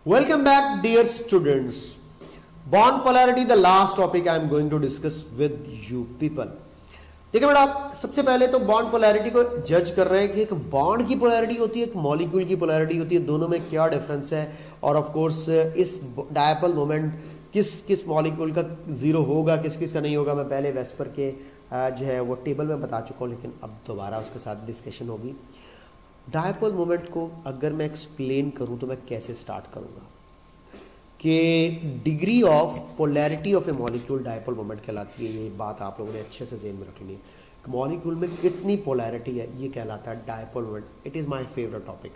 Welcome back, dear students. Bond polarity, the last topic I am going to discuss with you people. देखिए बेटा, सबसे पहले तो bond polarity को जज कर रहे हैं कि एक बॉन्ड की पोलैरिटी होती है, एक मॉलिक्यूल की पोलैरिटी होती है, दोनों में क्या डिफरेंस है, और ऑफ कोर्स इस डायपोल मोमेंट किस किस मॉलिक्यूल का जीरो होगा, किस किस का नहीं होगा। मैं पहले वेस्पर के जो है वो टेबल में बता चुका हूँ, लेकिन अब दोबारा उसके साथ डिस्कशन होगी। डायपोल मोमेंट को अगर मैं एक्सप्लेन करूं तो मैं कैसे स्टार्ट करूंगा कि degree of polarity of a molecule dipole moment कहलाती है। ये बात आप लोगों ने अच्छे से ज़हन में रखनी है। मॉलिक्यूल में कितनी पोलैरिटी है ये कहलाता है dipole moment. It is my favourite topic.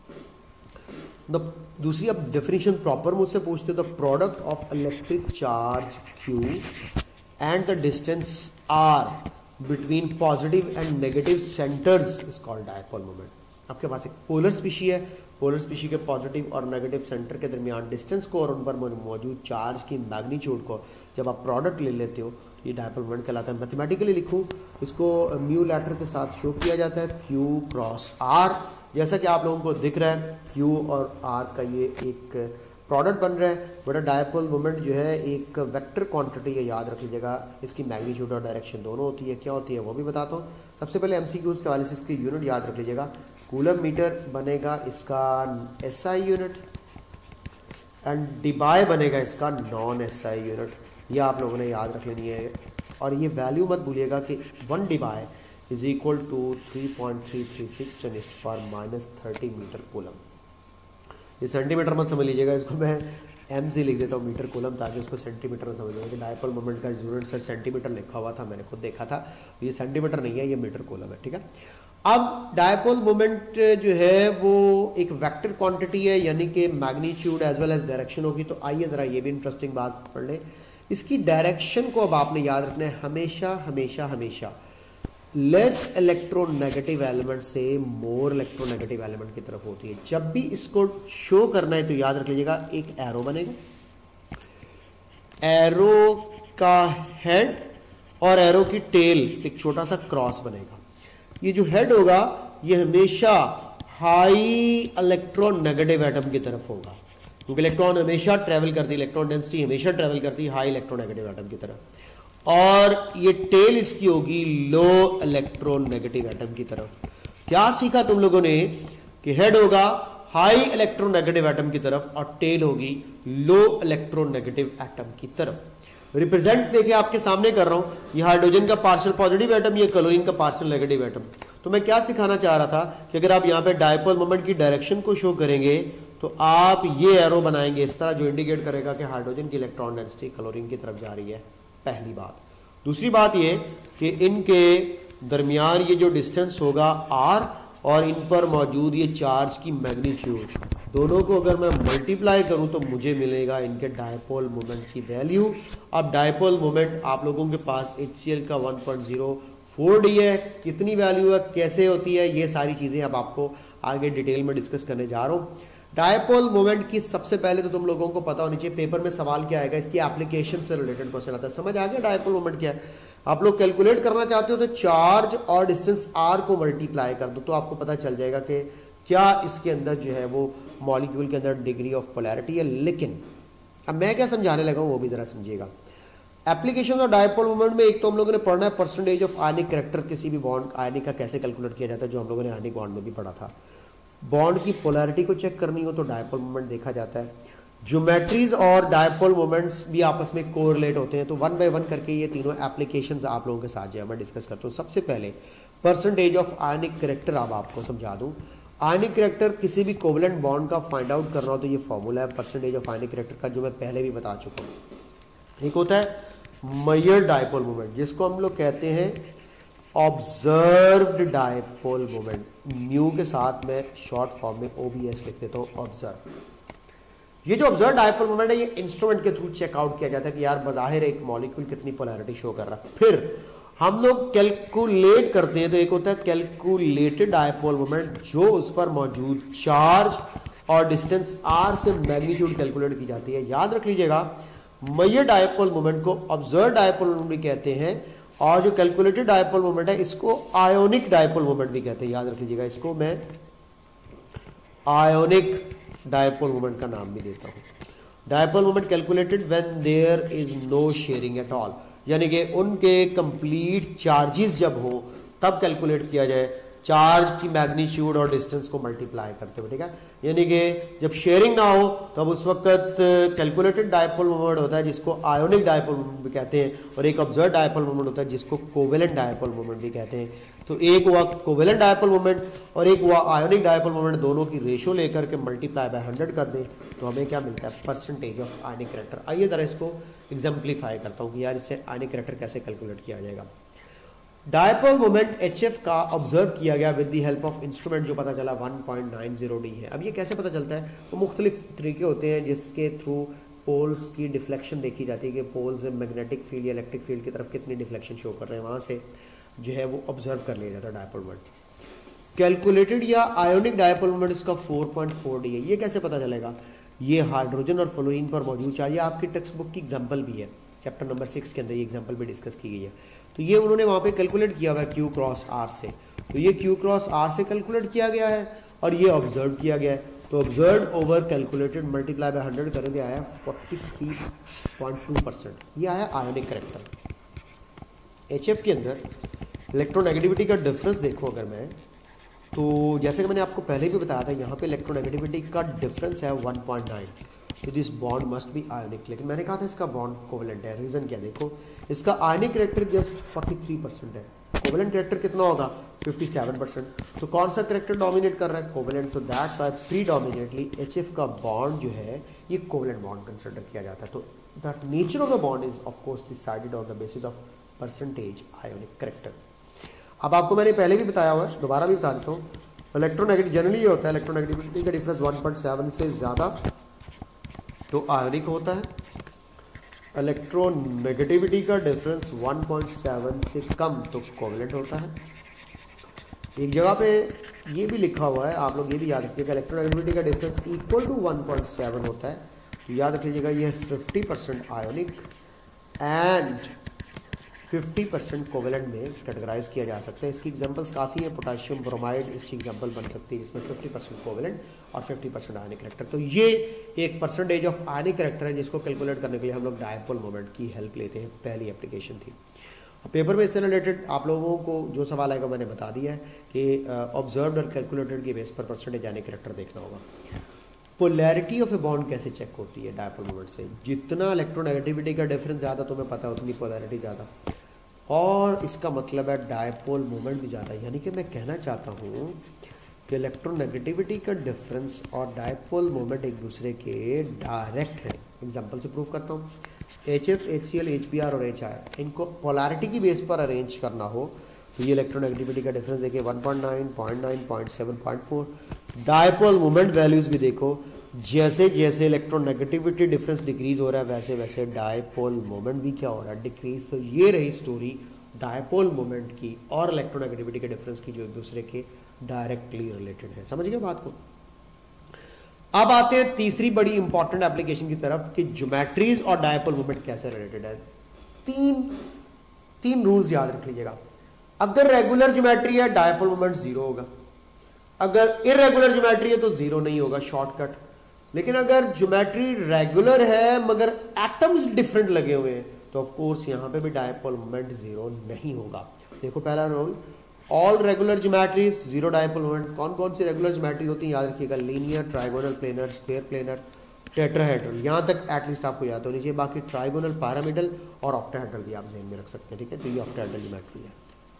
दूसरी, अब डेफिनेशन प्रॉपर मुझसे पूछते हो, the product of electric charge Q and the distance R between positive and negative centres is called dipole moment. आपके पास एक पोलर स्पीशी है, पोलर स्पीशी के पॉजिटिव और नेगेटिव सेंटर के दरमियान डिस्टेंस को और उन पर मौजूद चार्ज की मैग्नीट्यूड को जब आप प्रोडक्ट ले लेते हो, ये डायपोल मोमेंट कहलाता है। मैथमेटिकली लिखूं इसको, म्यू लेटर के साथ शो किया जाता है Q क्रॉस R। जैसा कि आप लोगों को दिख रहा है Q और R का ये एक प्रोडक्ट बन रहा है। बड़ा डायपोल मोमेंट जो है एक वेक्टर क्वांटिटी है, याद रख लीजिएगा। इसकी मैग्नीट्यूड और डायरेक्शन दोनों होती है। क्या होती है वो भी बताता हूँ। सबसे पहले MCQs के हवाले से इसकी यूनिट याद रख लीजिएगा। कूलम मीटर बनेगा इसका SI यूनिट एंड डिबाई बनेगा इसका नॉन SI यूनिट। ये आप लोगों ने याद रख लेनी है। और ये वैल्यू मत भूलिएगा कि 1 Debye is equal to 3.336 10⁻³ metre coulomb. ये सेंटीमीटर मत समझ लीजिएगा, इसको मैं M से लिख देता हूँ मीटर कूलम, ताकि उसको सेंटीमीटर में समझ लीजिए कि डायपोल मोमेंट का यूनिट सर सेंटीमीटर लिखा हुआ था, मैंने खुद देखा था। ये सेंटीमीटर नहीं है, ये मीटर कूलम है, ठीक है। अब डायपोल मोमेंट जो है वो एक वेक्टर क्वांटिटी है, यानी कि magnitude as well as direction होगी। तो आइए जरा ये भी इंटरेस्टिंग बात पढ़ लें। इसकी डायरेक्शन को अब आपने याद रखना है, हमेशा हमेशा हमेशा लेस इलेक्ट्रोनेगेटिव एलिमेंट से मोर इलेक्ट्रोनेगेटिव एलिमेंट की तरफ होती है। जब भी इसको शो करना है तो याद रख लीजिएगा, एक एरो बनेगा, एरो का हेड और एरो की टेल एक छोटा सा क्रॉस बनेगा। ये जो हेड होगा ये हमेशा हाई इलेक्ट्रोनेगेटिव एटम की तरफ होगा, क्योंकि इलेक्ट्रॉन हमेशा ट्रेवल करती है, इलेक्ट्रॉन डेंसिटी हमेशा ट्रेवल करती है हाई इलेक्ट्रोनेगेटिव एटम की तरफ। और ये टेल इसकी होगी लो इलेक्ट्रोनेगेटिव एटम की तरफ। क्या सीखा तुम लोगों ने कि हेड होगा हाई इलेक्ट्रोनेगेटिव एटम की तरफ और टेल होगी लो इलेक्ट्रोनेगेटिव एटम की तरफ। रिप्रेजेंट देखिए आपके सामने कर रहा हूं, ये हाइड्रोजन का पार्शियल पॉजिटिव एटम, ये क्लोरीन का पार्शियल नेगेटिव एटम। तो मैं क्या सिखाना चाह रहा था कि अगर आप यहां पे डायपोल मोमेंट की डायरेक्शन को शो करेंगे तो आप ये एरो बनाएंगे इस तरह, जो इंडिकेट करेगा कि हाइड्रोजन की इलेक्ट्रॉन डेंसिटी क्लोरीन की तरफ जा रही है। पहली बात। दूसरी बात ये कि इनके दरमियान ये जो डिस्टेंस होगा R और इन पर मौजूद ये चार्ज की मैग्नीट्यूड, दोनों को अगर मैं मल्टीप्लाई करूं तो मुझे मिलेगा इनके डायपोल मोमेंट की वैल्यू। अब डायपोल मोमेंट आप लोगों के पास HCl का 1.04D है। कितनी वैल्यू है, कैसे होती है, ये सारी चीजें अब आपको आगे डिटेल में डिस्कस करने जा रहा हूं। डायपोल मोमेंट की सबसे पहले तो तुम लोगों को पता होनी चाहिए, पेपर में सवाल क्या आएगा, इसकी एप्लीकेशन से रिलेटेड क्वेश्चन आता है। समझ आ गया डायपोल मोमेंट क्या है। आप लोग कैलकुलेट करना चाहते हो तो चार्ज और डिस्टेंस R को मल्टीप्लाई कर दो तो आपको पता चल जाएगा कि क्या इसके अंदर जो है वो मॉलिक्यूल के अंदर डिग्री ऑफ पोलैरिटी है। लेकिन अब मैं क्या समझाने लगा हूं वो भी जरा समझिएगा। एप्लीकेशन ऑफ डायपोल मोमेंट में एक तो हम लोगों ने पढ़ना है परसेंटेज ऑफ आयनिक कैरेक्टर, किसी भी बॉन्ड आयनिक का कैसे कैलकुलेट किया जाता है, जो हम लोगों ने आयनिक बॉन्ड में भी पढ़ा था। बॉन्ड की पोलैरिटी को चेक करनी हो तो डायपोल मोमेंट देखा जाता है। ज्योमेट्रीज और डायपोल मोमेंट्स भी आपस में कोरिलेट होते हैं। तो 1 बाय 1 करके ये तीनों एप्लीकेशंस आप लोगों के साथ जो है मैं डिस्कस करता हूँ। सबसे पहले परसेंटेज ऑफ आयनिक कैरेक्टर अब आपको समझा दूं। आयनिक कैरेक्टर किसी भी कोवलेंट बॉन्ड का फाइंड आउट करना हो तो ये फॉर्मूला है परसेंटेज ऑफ आयनिक कैरेक्टर का, जो मैं पहले भी बता चुका हूँ। एक होता है मेजर डायपोल मोमेंट, जिसको हम लोग कहते हैं ऑब्जर्व्ड डायपोल मोमेंट। म्यू के साथ मैं शॉर्ट फॉर्म में OBS लिख देता हूं, ऑब्जर्व। ये जो ऑब्जर्व डायपोल मोमेंट है ये इंस्ट्रूमेंट के थ्रू चेकआउट किया जाता है कि यार बज़ाहिर एक मॉलिक्यूल कितनी पोलैरिटी शो कर रहा है। फिर हम लोग कैलकुलेट करते हैं, तो एक होता है कैलकुलेटेड डायपोल मोमेंट, जो उस पर मौजूद चार्ज और डिस्टेंस R से मैग्नीट्यूड कैलकुलेट की जाती है। याद रख लीजिएगा, मेजर डायपोल मोमेंट को ऑब्जर्व डायपोल मोमेंट भी कहते हैं, और जो कैलकुलेटेड डायपोल मोमेंट है इसको आयोनिक डायपोल मोमेंट भी कहते हैं। याद रख लीजिएगा, इसको मैं आयोनिक डायपोल मोमेंट का नाम भी देता हूं। Dipole moment calculated when there is no sharing at all, यानी कि उनके कंप्लीट चार्जेस जब हो तब कैलकुलेट किया जाए, चार्ज की मैग्नीट्यूड और डिस्टेंस को मल्टीप्लाई करते हुए, ठीक है। यानी कि जब शेयरिंग ना हो तब उस वक्त कैलकुलेटेड डायपोल मोमेंट होता है जिसको आयोनिक डायपोल मोमेंट भी कहते हैं, और एक ऑब्जर्व डायपोल मोमेंट होता है जिसको कोवेलेंट डायपोल मोमेंट भी कहते हैं। तो एक हुआ कोवेलेंट डायपोल मोमेंट और एक हुआ आयोनिक डायपोल मोमेंट, दोनों की रेशियो लेकर के मल्टीप्लाई बाय 100 कर दें तो हमें क्या मिलता है, परसेंटेज ऑफ आयनिक कैरेक्टर। आइए जरा इसको एग्जाम्पलीफाई करता हूं कि यार इससे आयनिक कैरेक्टर कैसे कैलकुलेट किया जाएगा। डायपोल मोमेंट HF का ऑब्जर्व किया गया with the help of instrument, जो पता चला 1.90D है। अब ये कैसे पता चलता है, वो मुख्तलिफ तरीके होते हैं जिसके थ्रू पोल्स की डिफ्लेक्शन देखी जाती है कि पोल्स मैग्नेटिक फील्ड या इलेक्ट्रिक फील्ड की तरफ कितनी डिफ्लेक्शन शो कर रहे हैं, वहां से जो है वो ऑब्जर्व कर लिया जाता है डायपोल मोमेंट। कैलकुलेटेड या आयोनिक डायपोल मोमेंट इसका 4.4D है। ये कैसे पता चलेगा, ये हाइड्रोजन और फ्लोरीन पर मौजूद चार्ज, ये आपकी टेक्स्ट बुक की एग्जाम्पल भी है, चैप्टर नंबर 6 के अंदर ये एग्जाम्पल भी डिस्कस की गई है। तो ये उन्होंने वहां पे कैलकुलेट किया हुआ है Q क्रॉस R से, तो ये Q क्रॉस R से कैलकुलेट किया गया है और ये ऑब्जर्व किया गया है। तो observe over calculated multiply by 100 करेंगे, आया 43.2%। ये आया आयोनिक कैरेक्टर। HF के अंदर इलेक्ट्रोनेगेटिविटी का डिफरेंस देखो अगर मैं, तो जैसे कि मैंने आपको पहले भी बताया था, यहाँ पे इलेक्ट्रोनेगेटिविटी का डिफरेंस है 1.9, तो this bond must be ionic. लेकिन मैंने कहा था इसका बॉन्ड कोवेलेंट है, रीजन क्या देखो, इसका आयनिक कैरेक्टर जस्ट 43% है, कोवेलेंट कैरेक्टर कितना होगा 57%। तो कौन सा कैरेक्टर डोमिनेट कर रहा है, covalent. So that's why predominantly HF का बॉन्ड जो है ये कोवेलेंट बॉन्ड कंसिडर किया जाता है। तो the nature of the bond is of course decided on the basis of percentage ionic character. अब आपको मैंने पहले भी बताया हुआ है, दोबारा भी बता देता हूँ, इलेक्ट्रोनेगेटिव जनरली ये होता है, इलेक्ट्रोनेगेटिविटी का डिफरेंस 1.7 से ज्यादा तो आयोनिक होता है, इलेक्ट्रोनेगेटिविटी का डिफरेंस 1.7 से कम तो कोवेलेंट होता है। एक जगह पे ये भी लिखा हुआ है, आप लोग ये भी याद रखिएगा, इलेक्ट्रोनेगेटिविटी का डिफरेंस इक्वल टू 1.7 होता है, तो याद रख लीजिएगा ये 50% आयोनिक एंड 50% कोवेलेंट में कैटेगराइज किया जा सकता है। इसकी एग्जांपल्स काफ़ी है, पोटेशियम ब्रोमाइड इसकी एग्जांपल बन सकती है जिसमें 50% कोवेलेंट और 50% आयनिक कैरेक्टर। तो ये एक परसेंटेज ऑफ आयनिक कैरेक्टर है जिसको कैलकुलेट करने के लिए हम लोग डायपोल मोमेंट की हेल्प लेते हैं, पहली एप्लीकेशन थी। पेपर में इससे रिलेटेड आप लोगों को जो सवाल आएगा मैंने बता दिया है कि ऑब्जर्व्ड और कैलकुलेटेड के बेस पर परसेंटेज आयनिक कैरेक्टर देखना होगा। पोलैरिटी ऑफ ए बॉन्ड कैसे चेक होती है डायपोल मोमेंट से, जितना इलेक्ट्रोनेगेटिविटी का डिफरेंस ज़्यादा तुम्हें पता है उतनी पोलैरिटी ज़्यादा, और इसका मतलब है डायपोल मोमेंट भी ज़्यादा। यानी कि मैं कहना चाहता हूँ कि इलेक्ट्रोनेगेटिविटी का डिफरेंस और डायपोल मोमेंट एक दूसरे के डायरेक्ट हैं। एग्जांपल से प्रूव करता हूँ, HF, HCl, HBr और HI इनको पोलैरिटी की बेस पर अरेंज करना हो तो ये इलेक्ट्रोनेगेटिविटी का डिफरेंस देखिए 1.9, 0.9, 0.7, 0.4। डायपोल मोमेंट वैल्यूज भी देखो, जैसे जैसे इलेक्ट्रोनेगेटिविटी डिफरेंस डिक्रीज हो रहा है वैसे वैसे डायपोल मोमेंट भी क्या हो रहा है, डिक्रीज। तो ये रही स्टोरी डायपोल मोमेंट की और इलेक्ट्रोनेगेटिविटी के डिफरेंस की जो एक दूसरे के डायरेक्टली रिलेटेड है। समझ गए बात को। अब आते हैं तीसरी बड़ी इंपॉर्टेंट एप्लीकेशन की तरफ कि ज्योमेट्रीज और डायपोल मोमेंट कैसे रिलेटेड है। तीन रूल्स याद रख लीजिएगा। अगर रेगुलर ज्योमेट्री है डायपोल मोमेंट 0 होगा, अगर इरेगुलर ज्योमेट्री है तो 0 नहीं होगा, शॉर्टकट। लेकिन अगर ज्योमेट्री रेगुलर है मगर एटम्स डिफरेंट लगे हुए हैं तो ऑफ कोर्स यहां पे भी डायपोल मोमेंट 0 नहीं होगा। देखो पहला rule, all regular geometries 0 dipole moment. कौन कौन सी रेगुलर ज्योमेट्री होती है याद रखिएगा, linear, trigonal, planar, square planar, tetrahedral, यहां तक एटलीस्ट आपको याद होनी चाहिए। बाकी ट्राइगोनल, पिरामिडल और ऑक्टाहेड्रल भी आप ध्यान में रख सकते हैं, ठीक है। तो ये ऑक्टाहेड्रल ज्योमेट्री है।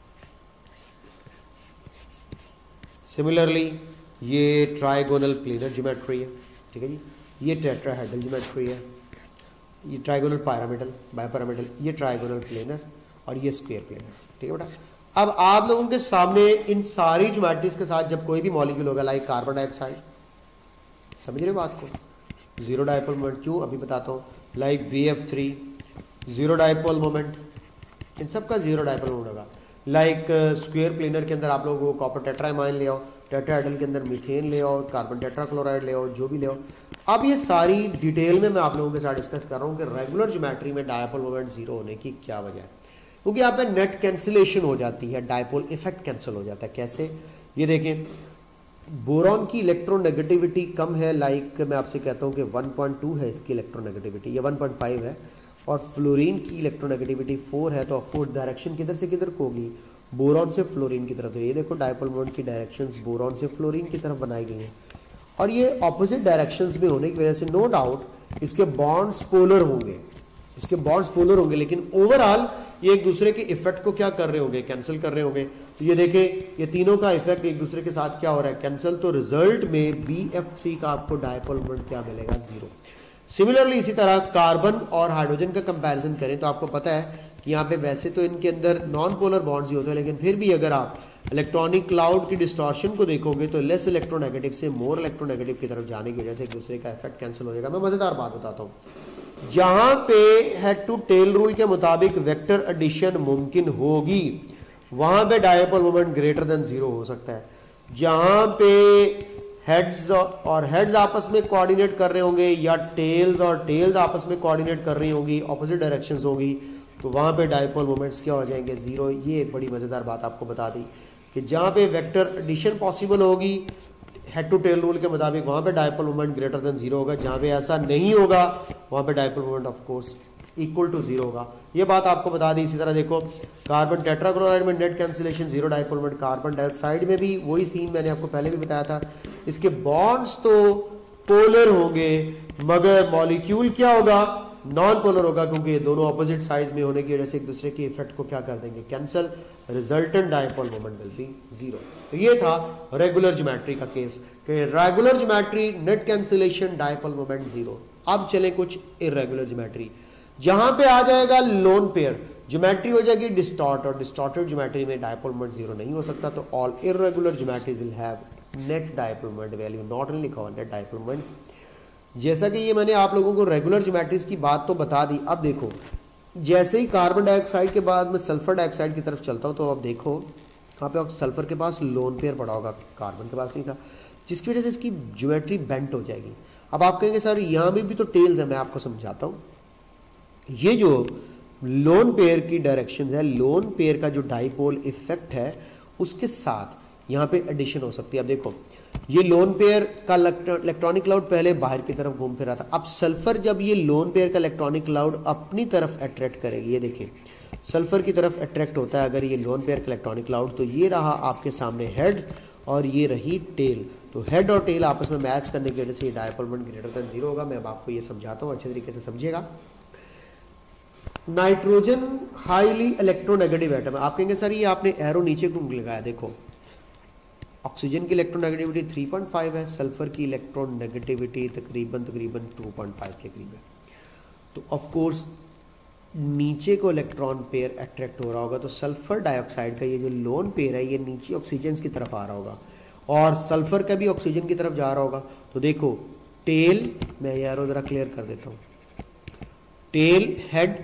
सिमिलरली ये ट्राइगोनल प्लेनर ज्योमेट्री है, ठीक है जी। ये टेट्राहेड्रल ज्योमेट्री है, ये ट्राइगोनल पिरामिडल, बाइपिरामिडल, ये ट्राइगोनल प्लेनर और ये स्क्वायर प्लेनर, ठीक है बेटा। अब आप लोगों के सामने इन सारी ज्योमेट्रीज के साथ जब कोई भी मॉलिक्यूल होगा लाइक कार्बन डाइऑक्साइड, समझ रहे हो बात को, 0 डायपोल मोमेंट। क्यों अभी बताता हूं। लाइक BF3 0 डायपोल मोमेंट, इन सब का 0 डायपोल मोमेंट होगा। लाइक स्क्वायर प्लेनर के अंदर आप लोगों को कॉपर टेट्रामाइन ले आओ, टेट्राहेड्रल के अंदर मीथेन ले आओ, कार्बन टेट्राक्लोराइड ले आओ, जो भी ले आओ। अब ये सारी डिटेल में मैं आप लोगों के साथ डिस्कस कर रहा हूं कि रेगुलर ज्योमेट्री में डायपोल मोमेंट 0 होने की क्या वजह है। क्योंकि यहाँ पे नेट कैंसिलेशन हो जाती है, डायपोल इफेक्ट कैंसिल हो जाता है। कैसे, ये देखें, बोरॉन की इलेक्ट्रोनेगेटिविटी कम है, लाइक मैं आपसे कहता हूं कि 1.2 है इसकी इलेक्ट्रोनेगेटिविटी, या 1.5 है, और फ्लोरीन की इलेक्ट्रोनेगेटिविटी 4 है, तो ऑफकोर्स डायरेक्शन किधर से किधर को होगी, बोरॉन से फ्लोरीन की तरफ। ये देखो डायपोल मोमेंट की डायरेक्शंस बोरॉन से फ्लोरीन की तरफ बनाई गई हैं, और ये ऑपोजिट डायरेक्शंस में होने की वजह से नो डाउट इसके बॉन्ड्स पोलर होंगे, इसके बॉन्ड्स पोलर होंगे, लेकिन ओवरऑल ये एक दूसरे के इफेक्ट को क्या कर रहे होंगे, कैंसिल कर रहे होंगे। तो ये देखें ये तीनों का इफेक्ट एक दूसरे के साथ क्या हो रहा है, कैंसिल। तो रिजल्ट में BF3 का आपको डायपोल मोमेंट क्या मिलेगा, 0। सिमिलरली इसी तरह कार्बन और हाइड्रोजन का कंपैरिजन करें तो आपको पता है कि यहाँ पे वैसे तो इनके अंदर नॉन पोलर बॉन्ड्स ही होते हैं, लेकिन फिर भी अगर आप इलेक्ट्रॉनिक क्लाउड की डिस्टॉर्शन को देखोगे तो लेस इलेक्ट्रोनेगेटिव से मोर इलेक्ट्रोनेगेटिव की तरफ जाने की वजह से एक दूसरे का इफेक्ट कैंसिल हो जाएगा। मैं मजेदार बात बताता हूँ, जहां पे हेड टू टेल रूल के मुताबिक वेक्टर एडिशन मुमकिन होगी वहां पे डायपोल मोमेंट ग्रेटर देन 0 हो सकता है। जहां पे हेड्स और हेड्स आपस में कोऑर्डिनेट कर रहे होंगे या टेल्स और टेल्स आपस में कोऑर्डिनेट कर रही होंगी, ऑपोजिट डायरेक्शंस होगी, तो वहां पे डायपोल मोमेंट्स क्या हो जाएंगे, 0। ये एक बड़ी मजेदार बात आपको बता दी कि जहां पे वेक्टर एडिशन पॉसिबल होगी हेड टू टेल रूल के मुताबिक वहां पे डायपोल मोमेंट ग्रेटर देन 0 होगा, जहां पे ऐसा नहीं होगा वहां पे dipole moment of course equal to 0 होगा। ये बात आपको बता दी। इसी तरह देखो कार्बन टेट्राक्लोराइड में net cancellation 0 dipole moment, carbon dioxide में भी वही सीन मैंने आपको पहले भी बताया था, इसके बॉन्ड्स तो पोलर होंगे मगर मॉलिक्यूल क्या होगा, नॉन पोलर होगा, क्योंकि ये दोनों ऑपोजिट साइड में होने की वजह से एक दूसरे के इफेक्ट को क्या कर देंगे, cancel. Resultant dipole moment will be 0। तो ये था रेगुलर ज्योमेट्री का केस कि regular geometry net cancellation dipole moment 0। अब चले कुछ इरेगुलर ज्योमेट्री, जहां पे आ जाएगा लोन पेयर ज्योमेट्री हो जाएगी डिस्टॉर्ट, और डिस्टॉर्टेड ज्योमेट्री में डायपोल मोमेंट 0 नहीं हो सकता। तो all irregular geometries will have net dipole moment value, not only लिखा हुआ नेट डायपोल मोमेंट। जैसा कि ये मैंने आप लोगों को रेगुलर ज्योमेट्रीज की बात तो बता दी। अब देखो जैसे ही कार्बन डाइऑक्साइड के बाद में सल्फर डाइऑक्साइड की तरफ चलता हूं तो अब देखो यहाँ पे सल्फर के पास लोन पेयर पड़ा होगा, कार्बन के पास नहीं था, जिसकी वजह से इसकी ज्योमेट्री बेंट हो जाएगी। अब आप कहेंगे सर यहां में भी तो टेल्स है, मैं आपको समझाता हूं। ये जो लोन पेयर की डायरेक्शन है, लोन पेयर का जो डाइपोल इफेक्ट है उसके साथ यहां पे एडिशन हो सकती है। अब देखो ये लोन पेयर का इलेक्ट्रॉनिक क्लाउड पहले बाहर की तरफ घूम फिर रहा था, अब सल्फर जब ये लोन पेयर का इलेक्ट्रॉनिक क्लाउड अपनी तरफ अट्रैक्ट करेगी, ये देखिए सल्फर की तरफ अट्रैक्ट होता है अगर ये लोन पेयर का इलेक्ट्रॉनिक क्लाउड, तो ये रहा आपके सामने हेड और ये रही टेल। तो हेड और टेल आपस में मैच करने की वजह से ये डायपोल मोमेंट ग्रेटर देन 0 होगा। मैं अब आपको ये समझाता हूं, अच्छे तरीके से समझिएगा। नाइट्रोजन हाईली इलेक्ट्रोनेगेटिव एटम है। आप कहेंगे सर ये आपने एरो नीचे क्यों लगाया, देखो ऑक्सीजन की इलेक्ट्रोनेगेटिविटी 3.5 है, सल्फर की इलेक्ट्रोनेगेटिविटी तकरीबन 2.5 के करीब है। तो ऑफ कोर्स नीचे को इलेक्ट्रॉन पेयर अट्रैक्ट हो रहा होगा, तो सल्फर डाइऑक्साइड का ये जो लोन पेयर है ये नीचे ऑक्सीजन की तरफ आ रहा होगा और सल्फर का भी ऑक्सीजन की तरफ जा रहा होगा। तो देखो टेल, मैं ये एरो जरा क्लियर कर देता हूं, tail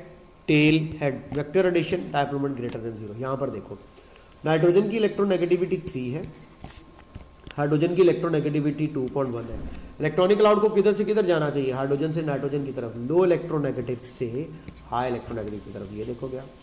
head vector addition dipole moment greater than 0। यहां पर देखो नाइट्रोजन की इलेक्ट्रोनेगेटिविटी 3 है, हाइड्रोजन की इलेक्ट्रोनेगेटिविटी 2.1 है। इलेक्ट्रॉनिक क्लाउड को किधर से किधर जाना चाहिए, हाइड्रोजन से नाइट्रोजन की तरफ, लो इलेक्ट्रोनेगेटिव से हाई इलेक्ट्रोनेगेटिव की तरफ। ये देखो गया।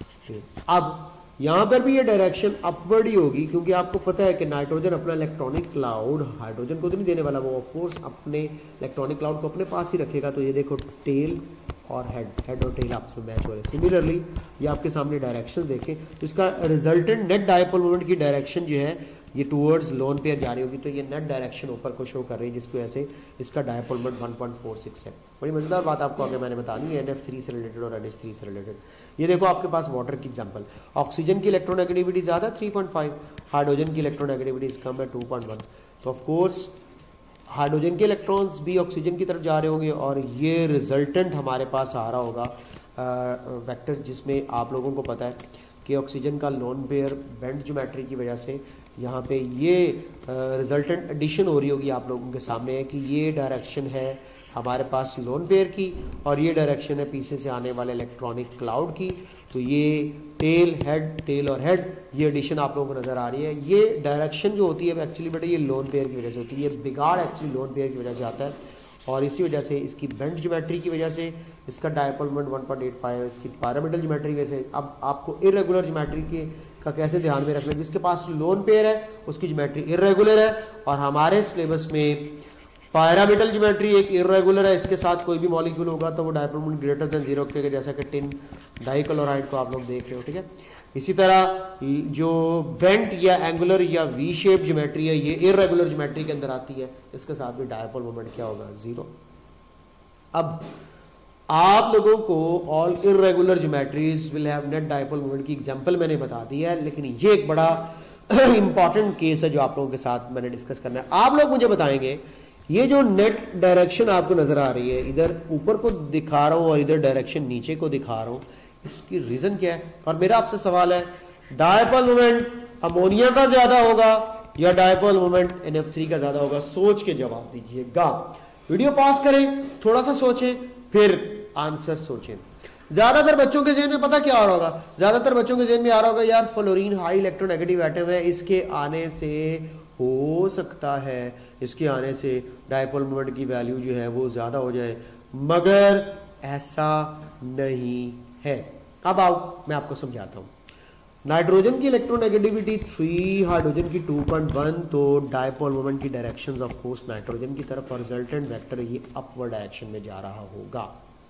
अब यहां पर भी ये डायरेक्शन अपवर्ड ही होगी, क्योंकि आपको पता है कि नाइट्रोजन अपना इलेक्ट्रॉनिक क्लाउड हाइड्रोजन को तो नहीं देने वाला, वो ऑफकोर्स अपने इलेक्ट्रॉनिक क्लाउड को अपने पास ही रखेगा। तो ये देखो टेल और हेड और टेल आपस में मैच हो रहे हैं। सिमिलरली ये आपके सामने डायरेक्शन देखें तो इसका रिजल्टेंट नेट डायपोल मोमेंट की डायरेक्शन जो है ये टूवर्ड्स लोन पेयर जा रही होगी, तो ये नेट डायरेक्शन ऊपर को शो कर रही है, जिसकी वजह से इसका डायपोल मोमेंट 1.46 है। बड़ी मजेदार बात आपको आगे मैंने बतानी है NF3 से रिलेटेड और NH3 से रिलेटेड। ये देखो आपके पास वाटर की एग्जांपल, ऑक्सीजन की इलेक्ट्रोनेगेटिविटी ज्यादा 3.5, हाइड्रोजन की इलेक्ट्रोनेगेटिविटी कम है 2.1। तो ऑफकोर्स हाइड्रोजन के इलेक्ट्रॉन्स भी ऑक्सीजन की तरफ जा रहे होंगे और ये रिजल्टेंट हमारे पास आ रहा होगा वेक्टर, जिसमें आप लोगों को पता है कि ऑक्सीजन का लोन पेयर बेंड ज्योमेट्री की वजह से यहाँ पे ये रिजल्टेंट एडिशन हो रही होगी। आप लोगों के सामने है कि ये डायरेक्शन है हमारे पास लोन पेयर की और ये डायरेक्शन है पीछे से आने वाले इलेक्ट्रॉनिक क्लाउड की। तो ये टेल और हेड ये एडिशन आप लोगों को नजर आ रही है। ये डायरेक्शन जो होती है एक्चुअली बेटा ये लोन पेयर की वजह से होती है, ये बिगाड़ एक्चुअली लोन पेयर की वजह से आता है और इसी वजह से इसकी बेंड ज्योमेट्री की वजह से इसका डायपोल मोमेंट 1.85 है, इसकी पैरामीटर ज्योमेट्री की वजह से। अब आपको इरेगुलर ज्योमेट्री के का कैसे ध्यान में रखना है। जिसके पास लोन पेयर है उसकी ज्योमेट्री इर्रेगुलर है, और हमारे सिलेबस में पैरामीटल ज्योमेट्री एक इर्रेगुलर है, इसके साथ कोई भी मॉलिक्यूल होगा तो वो डायपोल मोमेंट ग्रेटर देन 0 रखेगा, जैसा कि टिन डाइक्लोराइड को आप लोग देख रहे हो, ठीक है। इसी तरह जो बेंट या एंगुलर या वी शेप ज्योमेट्री है ये इर्रेगुलर ज्योमेट्री के अंदर आती है, इसके साथ भी डायपोल मोमेंट क्या होगा, 0। अब आप लोगों को all irregular geometries will have net dipole moment की एग्जांपल मैंने बता दी है, लेकिन ये एक बड़ा इंपॉर्टेंट केस है जो आप लोगों के साथ मैंने डिस्कस करना है। आप लोग मुझे बताएंगे ये जो नेट डायरेक्शन आपको नजर आ रही है, इधर ऊपर को दिखा रहा हूं और इधर डायरेक्शन नीचे को दिखा रहा हूं, इसकी रीजन क्या है? और मेरा आपसे सवाल है, डायपोल मोमेंट अमोनिया का ज्यादा होगा या डायपोल मोमेंट NF3 का ज्यादा होगा? सोच के जवाब दीजिएगा। वीडियो पॉज करें, थोड़ा सा सोचें, फिर आंसर सोचें। ज्यादातर बच्चों के जेहन में पता क्या आ रहा होगा? ज्यादातर बच्चों के जेहन में आ रहा होगा यार फ्लोरीन हाई इलेक्ट्रोनेगेटिव एटम है, इसके आने से हो सकता है, इसके आने से डायपोल मोमेंट की वैल्यू जो है वो ज्यादा हो जाए, मगर ऐसा नहीं है। अब आओ मैं आपको समझाता हूं। नाइट्रोजन की इलेक्ट्रोनेगेटिविटी 3, हाइड्रोजन की 2.1, तो डायपोल मोमेंट की डायरेक्शंस ऑफ कोर्स नाइट्रोजन की तरफ और रिजल्टेंट वेक्टर ये अपवर्ड डायरेक्शन में जा रहा होगा।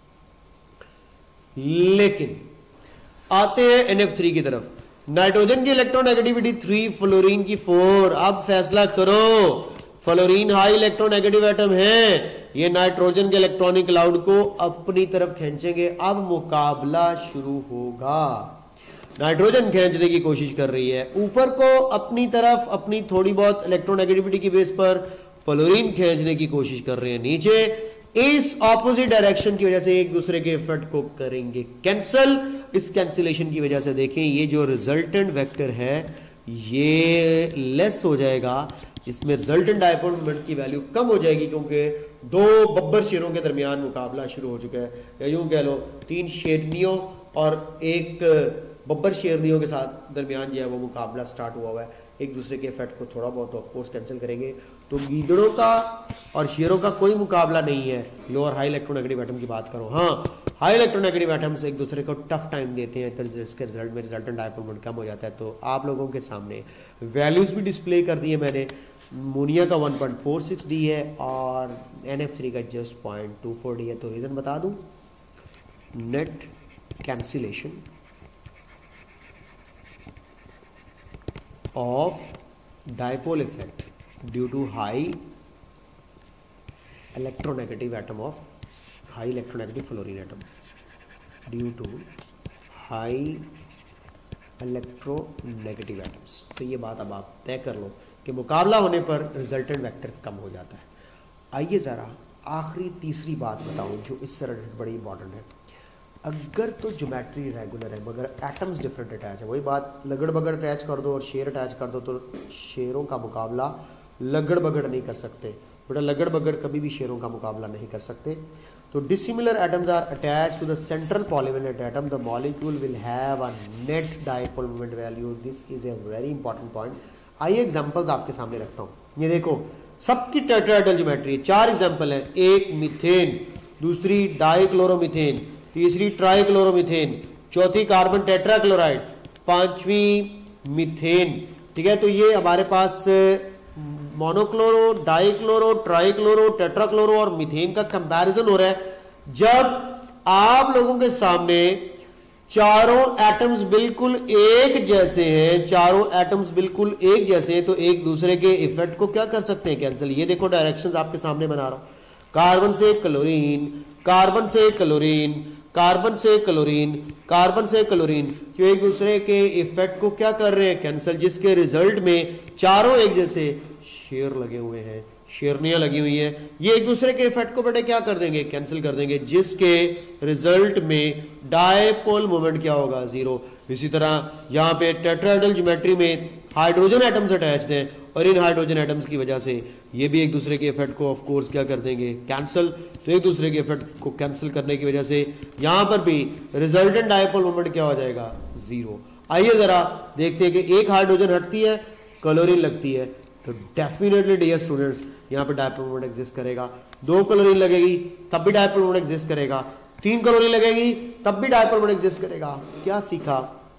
लेकिन आते हैं NF3 की तरफ। नाइट्रोजन की इलेक्ट्रोनेगेटिविटी 3, फ्लोरीन की 4। अब फैसला करो, फ्लोरीन हाई इलेक्ट्रोनेगेटिव एटम है, ये नाइट्रोजन के इलेक्ट्रॉनिक क्लाउड को अपनी तरफ खींचेंगे। अब मुकाबला शुरू होगा। नाइट्रोजन खींचने की कोशिश कर रही है ऊपर को अपनी तरफ, अपनी थोड़ी बहुत इलेक्ट्रोनेगेटिविटी की बेस पर। फ्लोरीन खींचने की कोशिश कर रहे हैं नीचे। इस ऑपोजिट डायरेक्शन की वजह से एक दूसरे के इफेक्ट को करेंगे कैंसल। इस कैंसिलेशन की वजह से देखें ये जो रिजल्टेंट वेक्टर है ये लेस हो जाएगा, इसमें रिजल्टेंट डायपोल मोमेंट की वैल्यू कम हो जाएगी, क्योंकि दो बब्बर शेरों के दरमियान मुकाबला शुरू हो चुका है, या यूं कह लो 3 शेरनियों और एक बब्बर शेरनियों के साथ दरमियान जो है वो मुकाबला स्टार्ट हुआ है। एक दूसरे के इफेक्ट को थोड़ा बहुत ऑफ कोर्स कैंसिल करेंगे। तो गीदड़ों का और शेरों का कोई मुकाबला नहीं है। लोअर हाई इलेक्ट्रोनेगेटिव एटम की बात करो, हाँ हाई इलेक्ट्रोनेगेटिव एटम्स एक दूसरे को टफ टाइम देते हैं, तो इसके रिजल्ट में रिजल्टेंट डायपोल मोमेंट कम हो जाता है। तो आप लोगों के सामने वैल्यूज भी डिस्प्ले कर दी है मैंने। मोनिया का 1.46 डी है और NF3 का जस्ट 0.24 डी है। तो रीजन बता दूं, net cancellation of dipole effect due to high electronegative atom of high electronegative fluorine atom due to high electronegative atoms। तो ये बात अब आप तय कर लो कि मुकाबला होने पर रिजल्टेंट वेक्टर कम हो जाता है। आइए जरा आखिरी तीसरी बात बताऊं जो इससे बड़ी इंपॉर्टेंट है। अगर तो ज्योमेट्री रेगुलर है मगर एटम्स डिफरेंट अटैच है, वही बात लगड़ बगड़ अटैच कर दो और शेर अटैच कर दो तो शेरों का मुकाबला लगड़ बगड़ नहीं कर सकते। बेटा लगड़ बगड़ कभी भी शेरों का मुकाबला नहीं कर सकते। तो dissimilar atoms are attach to the central polyvalent atom, the molecule will have a net dipole moment value. This is a very important point. आइए एग्जांपल्स आपके सामने रखता हूं। ये देखो सबकी टेट्राहेड्रल ज्योमेट्री, 4 एग्जांपल है। एक मीथेन, दूसरी डाइक्लोरोमीथेन, तीसरी ट्राइक्लोरोमीथेन, चौथी कार्बन टेट्राक्लोराइड, 5वीं मीथेन। ठीक है, तो ये हमारे पास मोनोक्लोरो, डाइक्लोरो, ट्राइक्लोरो, टेट्राक्लोरो और मीथेन का कंपैरिजन हो रहा है। जब आप लोगों के सामने चारों एटम्स बिल्कुल एक जैसे हैं, चारों एटम्स बिल्कुल एक जैसे हैं, तो एक दूसरे के इफेक्ट को क्या कर सकते हैं, कैंसिल। ये देखो डायरेक्शंस आपके सामने बना रहा हूं। कार्बन से क्लोरीन, कार्बन से क्लोरीन, कार्बन से क्लोरीन, कार्बन से क्लोरीन, जो एक दूसरे के इफेक्ट को क्या कर रहे हैं, कैंसिल, जिसके रिजल्ट में चारों एक जैसे शेर लगे हुए हैं, शेरनियां लगी हुई हैं। ये एक दूसरे के इफेक्ट को बेटे क्या कर देंगे, कैंसिल कर देंगे, जिसके रिजल्ट में डायपोल मोमेंट क्या होगा, 0। इसी तरह यहां पे टेट्राहेड्रल ज्योमेट्री में हाइड्रोजन एटम्स अटैच्ड हैं और इन हाइड्रोजन एटम्स की वजह से ये भी एक दूसरे के इफेक्ट को ऑफ कोर्स क्या कर देंगे, कैंसिल। तो एक दूसरे के इफेक्ट को कैंसिल करने की वजह से यहां पर भी रिजल्टेंट डायपोल मोमेंट क्या हो जाएगा, 0। आइए जरा देखते हैं कि एक हाइड्रोजन हटती है, क्लोरीन लगती है, तो डेफिनेटली डियर स्टूडेंट्स यहां पर डायपोल मोमेंट एग्जिस्ट करेगा। 2 क्लोरीन लगेगी तब भी डायपोल मोमेंट एग्जिस्ट करेगा, 3 क्लोरीन लगेगी तब भी डायपोल मोमेंट एग्जिस्ट करेगा। क्या सीखा,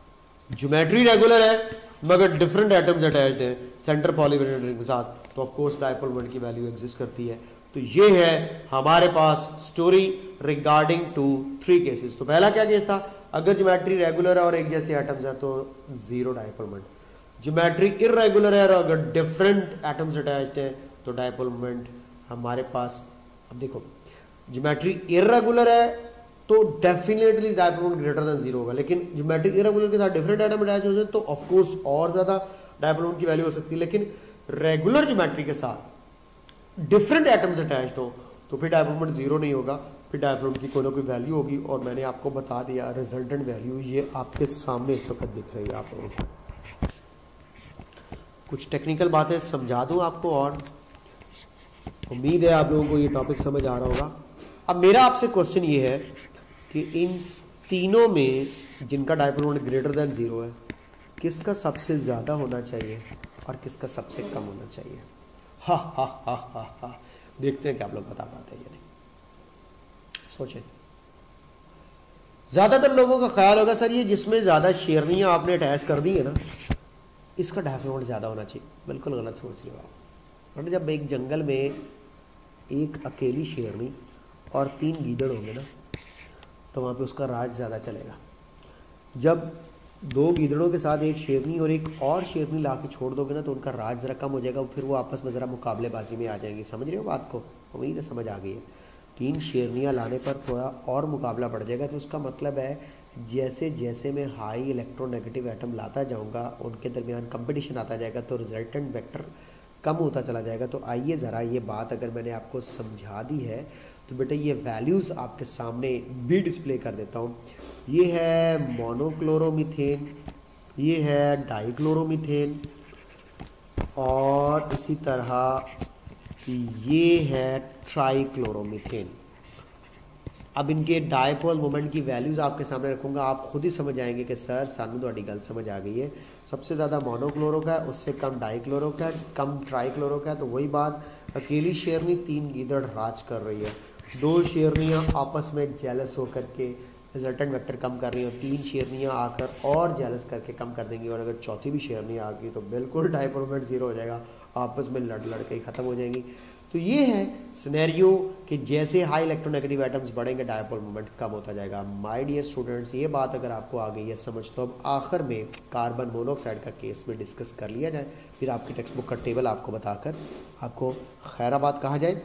ज्योमेट्री रेगुलर है मगर डिफरेंट एटम्स अटैच्ड हैं सेंटर पॉलीवेलेंट के साथ, तो ऑफ कोर्स डायपोल मोमेंट की वैल्यू एग्जिस्ट करती है। तो ये है हमारे पास स्टोरी रिगार्डिंग टू 3 केसेस। तो पहला क्या केस था, अगर ज्योमेट्री रेगुलर है और एक जैसे एटम्स है तो zero dipole moment. Geometry irregular है और अगर डिफरेंट एटम्स अटैच्ड है तो डायपोल मोमेंट हमारे पास, अब देखो ज्योमेट्री इररेगुलर है तो definitely dipole moment greater than zero होगा, लेकिन ज्योमेट्री इररेगुलर के साथ डिफरेंट एटम अटैच हो जाए तो ऑफ कोर्स और ज्यादा डायपोल मोमेंट की वैल्यू हो सकती है। लेकिन रेगुलर ज्योमेट्री के साथ डिफरेंट एटम्स अटैच्ड हो तो फिर डायपोल मोमेंट जीरो नहीं होगा, फिर डायपोल मोमेंट की कोई ना कोई वैल्यू होगी। और मैंने आपको बता दिया रिजल्टेंट वैल्यू, ये आपके सामने इस वक्त दिख रही है आप लोगों को। कुछ टेक्निकल बातें समझा दूं आपको और उम्मीद है आप लोगों को ये टॉपिक समझ आ रहा होगा। अब मेरा आपसे क्वेश्चन ये है कि इन तीनों में जिनका dipole moment greater than zero है, किसका सबसे ज्यादा होना चाहिए और किसका सबसे कम होना चाहिए? हा हा हा हा हा, देखते हैं कि आप लोग बता पाते हैं या नहीं। सोचें, ज्यादातर लोगों का ख्याल होगा सर ये जिसमें ज्यादा शेरनियां आपने अटैच कर दी है ना, इसका डायपोल मोमेंट ज्यादा होना चाहिए। बिल्कुल गलत सोच रहे हो आप। और जब एक जंगल में एक अकेली शेरनी और 3 गीदड़ होंगे ना, तो वहां पे उसका राज ज्यादा चलेगा। जब 2 गीदड़ों के साथ एक शेरनी और एक और शेरनी ला के छोड़ दोगे ना, तो उनका राज जरा कम हो जाएगा, फिर वो आपस में जरा मुकाबलेबाजी में आ जाएंगे। समझ रहे हो बात को? उम्मीद है समझ आ गई है। 3 शेरनियां लाने पर थोड़ा और मुकाबला बढ़ जाएगा, तो उसका मतलब है जैसे जैसे मैं हाई इलेक्ट्रोनेगेटिव एटम लाता जाऊंगा उनके दरमियान कंपटीशन आता जाएगा, तो रिजल्टेंट वेक्टर कम होता चला जाएगा। तो आइए ज़रा ये बात अगर मैंने आपको समझा दी है तो बेटा ये वैल्यूज़ आपके सामने भी डिस्प्ले कर देता हूँ। ये है मोनोक्लोरोमीथेन, ये है डाइक्लोरोमीथेन और इसी तरह ये है ट्राइक्लोरोमीथेन। अब इनके डायपोल मोमेंट की वैल्यूज आपके सामने रखूंगा, आप खुद ही समझ आएंगे कि सर सानू थोड़ी गल समझ आ गई है। सबसे ज़्यादा मोनोक्लोरो का है, उससे कम डाइक्लोरो का है, कम ट्राइक्लोरो का है। तो वही बात, अकेली शेरनी 3 गीदड़ राज कर रही है, 2 शेरनियाँ आपस में जेलस होकर के रिजल्टेंट वेक्टर कम कर रही है, 3 शेरनियाँ आकर और जेलस करके कम कर देंगी, और अगर चौथी भी शेरनी आ गई तो बिल्कुल डायपोल मोमेंट जीरो हो जाएगा, आपस में लड़ लड़ के ख़त्म हो जाएंगी। तो ये है सिनेरियो कि जैसे हाई इलेक्ट्रोनेगेटिव एटम्स बढ़ेंगे डायपोल मोमेंट कम होता जाएगा। माय डियर स्टूडेंट्स, ये बात अगर आपको आ गई है समझ, तो अब आखिर में कार्बन मोनोऑक्साइड का केस में डिस्कस कर लिया जाए, फिर आपकी टेक्स्ट बुक का टेबल आपको बताकर आपको खैराबाद कहा जाए।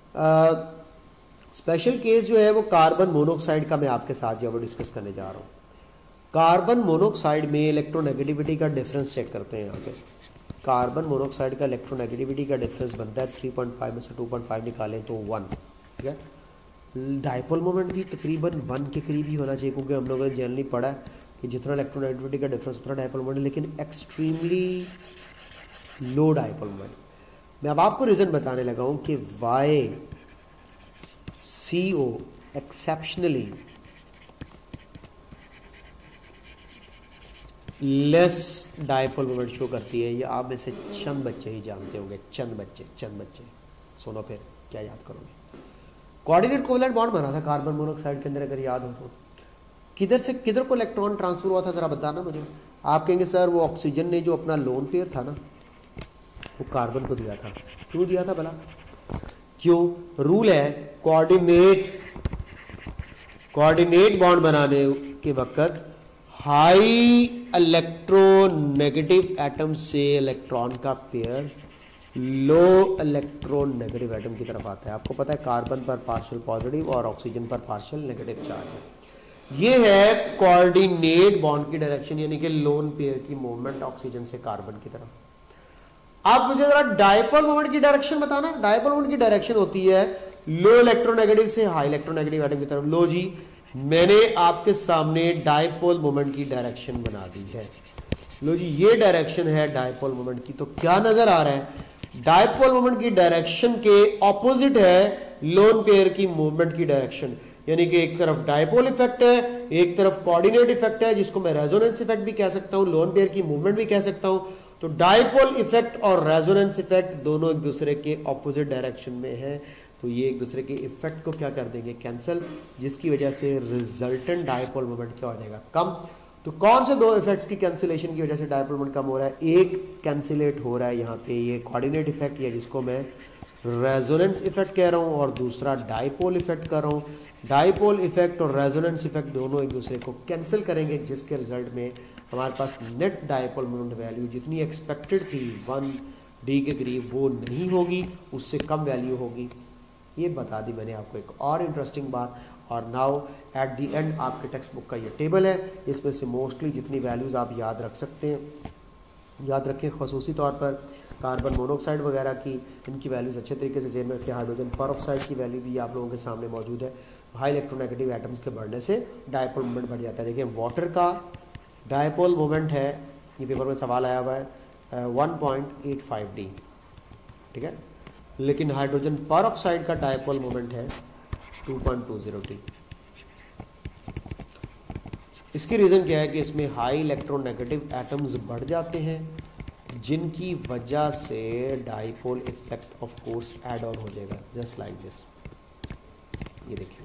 स्पेशल केस जो है वो कार्बन मोनोऑक्साइड का मैं आपके साथ जो है वो डिस्कस करने जा रहा हूँ। कार्बन मोनोऑक्साइड में इलेक्ट्रोनेगेटिविटी का डिफरेंस चेक करते हैं। यहाँ पे कार्बन मोनोऑक्साइड का इलेक्ट्रोनेगेटिविटी का डिफरेंस बनता है 3.5 में से 2.5 निकालें तो 1, ठीक है। डायपोल मोमेंट भी तकरीबन 1 के करीब ही होना चाहिए, क्योंकि हम लोगों ने जनरली पढ़ा है कि जितना इलेक्ट्रोनेगेटिविटी का डिफरेंस उतना डायपोल मोमेंट, लेकिन एक्सट्रीमली लो डायपोल मोमेंट। मैं अब आपको रीजन बताने लगा हूं कि why CO exceptionally less dipole moment show करती है। ये आप में से चंद बच्चे ही जानते होंगे, चंद बच्चे। सुनो फिर क्या याद करोगे। कोऑर्डिनेट कोवलेंट बॉन्ड बना था कार्बन मोनोऑक्साइड के अंदर, अगर याद हो तो किधर से किधर को इलेक्ट्रॉन ट्रांसफर हुआ था जरा बताना मुझे। आप कहेंगे सर वो ऑक्सीजन ने जो अपना लोन पेयर था ना वो कार्बन को दिया था। क्यों दिया था भला? क्यों? रूल है कोऑर्डिनेट बॉन्ड बनाने के वक्त हाई इलेक्ट्रोनेगेटिव एटम से इलेक्ट्रॉन का पेयर लो इलेक्ट्रोनेगेटिव एटम की तरफ आता है। आपको पता है कार्बन पर पार्शियल पॉजिटिव और ऑक्सीजन पर पार्शियल नेगेटिव चार्ज है। ये है कोऑर्डिनेट बॉन्ड की डायरेक्शन, यानी कि लोन पेयर की मूवमेंट ऑक्सीजन से कार्बन की तरफ। आप मुझे जरा डायपोल मोमेंट की डायरेक्शन बताना। डायपोल मोमेंट की डायरेक्शन होती है लो इलेक्ट्रोनेगेटिव से हाई इलेक्ट्रोनेगेटिव एटम की तरफ। लो जी, मैंने आपके सामने डायपोल मोमेंट की डायरेक्शन बना दी है। लो जी, ये डायरेक्शन है डायपोल मोमेंट की। तो क्या नजर आ रहा है? डायपोल मोमेंट की डायरेक्शन के ऑपोजिट है लोन पेयर की मूवमेंट की डायरेक्शन, यानी कि एक तरफ डायपोल इफेक्ट है, एक तरफ कोऑर्डिनेट इफेक्ट है, जिसको मैं रेजोनेंस इफेक्ट भी कह सकता हूं, लोन पेयर की मूवमेंट भी कह सकता हूं। तो डायपोल इफेक्ट और रेजोनेंस इफेक्ट दोनों एक दूसरे के ऑपोजिट डायरेक्शन में है, तो ये एक दूसरे के इफेक्ट को क्या कर देंगे? कैंसिल, जिसकी वजह से रिजल्टेंट डायपोल मोमेंट क्या हो जाएगा? कम। तो कौन से दो इफेक्ट्स की कैंसिलेशन की वजह से डायपोल मोमेंट कम हो रहा है? एक कैंसिलेट हो रहा है यहाँ पे ये कोऑर्डिनेट इफेक्ट, या जिसको मैं रेजोनेंस इफेक्ट कह रहा हूँ, और दूसरा डायपोल इफेक्ट कर रहा हूँ। डायपोल इफेक्ट और रेजोनेंस इफेक्ट दोनों एक दूसरे को कैंसिल करेंगे, जिसके रिजल्ट में हमारे पास नेट डायपोल मोमेंट वैल्यू जितनी एक्सपेक्टेड थी 1D के करीब, वो नहीं होगी, उससे कम वैल्यू होगी। ये बता दी मैंने आपको एक और इंटरेस्टिंग बात। और नाउ एट द एंड आपके टेक्स्ट बुक का ये टेबल है, इसमें से मोस्टली जितनी वैल्यूज़ आप याद रख सकते हैं याद रखें, खसूसी तौर पर कार्बन मोनोऑक्साइड वगैरह की, इनकी वैल्यूज़ अच्छे तरीके से जेन में रखें। हाइड्रोजन परऑक्साइड की वैल्यू भी आप लोगों के सामने मौजूद है। हाई इलेक्ट्रोनेगेटिव एटम्स के बढ़ने से डायपोल मोमेंट बढ़ जाता है। देखिए वाटर का डायपोल मोमेंट है, ये पेपर में सवाल आया हुआ है 1.85D, ठीक है, लेकिन हाइड्रोजन परऑक्साइड का डायपोल मोमेंट है 2.20D। इसकी रीजन क्या है कि इसमें हाई इलेक्ट्रोनेगेटिव एटम्स बढ़ जाते हैं, जिनकी वजह से dipole effect of course add on हो जाएगा, जस्ट लाइक दिस। ये देखिए,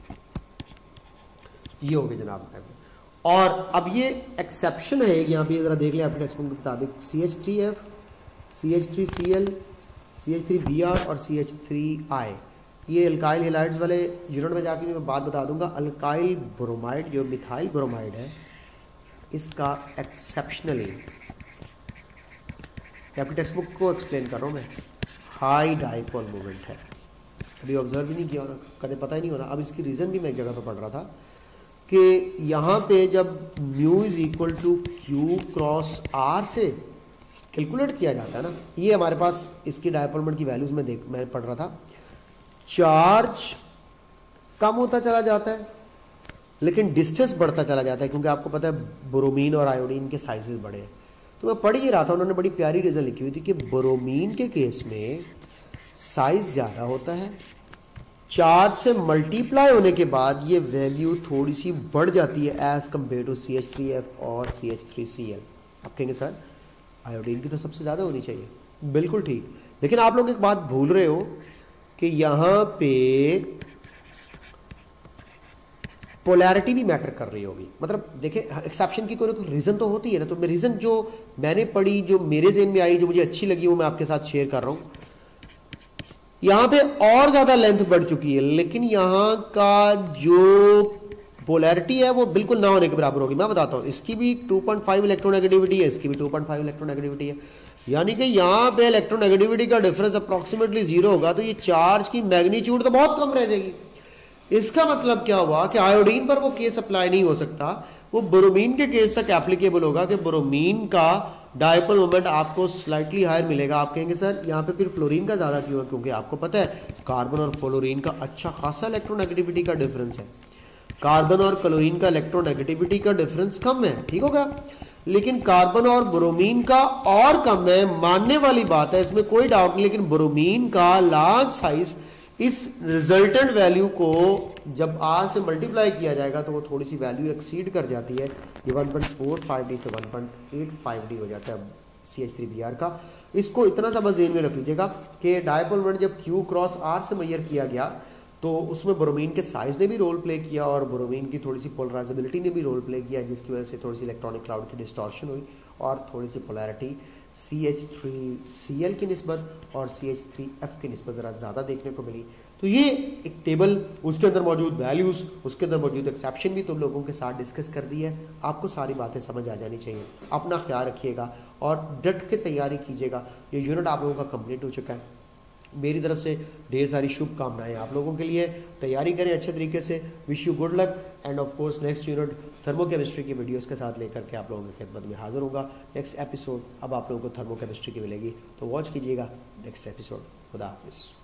ये हो गया जनाब। और अब ये एक्सेप्शन है, यहाँ पे जरा देख लें अपने टेक्स्ट बुक के मुताबिक, CH3F, CH3Cl, CH3Br और CH3I, ये अल्काइल हेलाइड्स वाले यूनिट में जाके मैं बात बता दूंगा। अल्काइल ब्रोमाइड जो मिथाइल ब्रोमाइड है, इसका एक्सेप्शनली, आपकी टेक्स्ट बुक को एक्सप्लेन कर रहा हूँ मैं, हाई डायपोल मोमेंट है। अभी ऑब्जर्व ही नहीं किया होना, कभी पता ही नहीं होना। अब इसकी रीजन भी मैं एक जगह पर पढ़ रहा था कि यहाँ पे जब mu is equal to Q cross R से कैलकुलेट किया जाता है ना, ये हमारे पास इसकी डायपोल मोमेंट की वैल्यूज में मैं पढ़ रहा था, चार्ज कम होता चला जाता है लेकिन डिस्टेंस बढ़ता चला जाता है, क्योंकि आपको पता है ब्रोमीन और आयोडीन के साइजेस बड़े हैं। तो मैं पढ़ ही रहा था, उन्होंने बड़ी प्यारी रीजन लिखी हुई थी कि ब्रोमीन के केस में साइज ज्यादा होता है, चार्ज से मल्टीप्लाई होने के बाद ये वैल्यू थोड़ी सी बढ़ जाती है एज कंपेयर टू CH3F और CH3Cl। आप कहेंगे सर आयोडीन की तो सबसे ज्यादा होनी चाहिए, बिल्कुल ठीक, लेकिन आप लोग एक बात भूल रहे हो कि यहां पे पोलैरिटी भी मैटर कर रही होगी। मतलब देखिए, एक्सेप्शन की कोई तो रीजन तो होती है ना, तो मैं रीजन जो मैंने पढ़ी, जो मेरे ज़हन में आई, जो मुझे अच्छी लगी, वो मैं आपके साथ शेयर कर रहा हूं। यहां पे और ज्यादा लेंथ बढ़ चुकी है, लेकिन यहां का जो पोलैरिटी है वो बिल्कुल ना होने के बराबर होगी। मैं बताता हूं, इसकी भी 2.5 इलेक्ट्रोनेगेटिविटी है, इसकी भी 2.5 इलेक्ट्रोनेगेटिविटी है, यानी कि यहां पे इलेक्ट्रोनेगेटिविटी का डिफरेंस अप्रोक्सीमेटली 0 होगा, तो ये चार्ज की मैग्नीट्यूड तो बहुत कम रह जाएगी। इसका मतलब क्या हुआ कि आयोडीन पर वो केस अप्लाई नहीं हो सकता, वो ब्रोमीन के केस तक एप्लीकेबल होगा कि ब्रोमीन का डायपोल मोमेंट आपको स्लाइटली हायर मिलेगा। आप कहेंगे सर यहाँ पे फिर फ्लोरीन का ज्यादा क्यों है? क्योंकि आपको पता है कार्बन और फ्लोरीन का अच्छा खासा इलेक्ट्रोनेगेटिविटी का डिफरेंस है, कार्बन और क्लोरीन का इलेक्ट्रोनेगेटिविटी का डिफरेंस कम है, ठीक होगा, लेकिन कार्बन और ब्रोमीन का और कम है, मानने वाली बात है, इसमें कोई डाउट नहीं। लेकिन ब्रोमीन का लार्ज साइज इस रिजल्टेंट वैल्यू को जब R से मल्टीप्लाई किया जाएगा तो वो थोड़ी सी वैल्यू एक्सीड कर जाती है, ये 1.45D से 1.85D हो जाता है CH3Br का। इसको इतना सा बस ध्यान में रख लीजिएगा कि डायपोल मोमेंट जब Q क्रॉस R से मेजर किया गया तो उसमें ब्रोमीन के साइज ने भी रोल प्ले किया और ब्रोमीन की थोड़ी सी पोलराइजेबिलिटी ने भी रोल प्ले किया, जिसकी वजह से थोड़ी सी इलेक्ट्रॉनिक क्लाउड की डिस्टॉर्शन हुई और थोड़ी सी पोलैरिटी CH3Cl की निस्बत और CH3F की निस्बत ज़रा ज़्यादा देखने को मिली। तो ये एक टेबल, उसके अंदर मौजूद वैल्यूज़, उसके अंदर मौजूद एक्सेप्शन भी तुम लोगों के साथ डिस्कस कर दी है। आपको सारी बातें समझ आ जानी चाहिए। अपना ख्याल रखिएगा और डट के तैयारी कीजिएगा। ये यूनिट आप लोगों का कंप्लीट हो चुका है। मेरी तरफ से ढेर सारी शुभकामनाएं आप लोगों के लिए। तैयारी करें अच्छे तरीके से। Wish you good luck and of course next unit thermochemistry की वीडियोस के साथ लेकर के आप लोगों की खिदमत में हाजिर होगा। नेक्स्ट एपिसोड अब आप लोगों को थर्मोकेमिस्ट्री की मिलेगी, तो वॉच कीजिएगा नेक्स्ट एपिसोड। खुदा हाफिज़।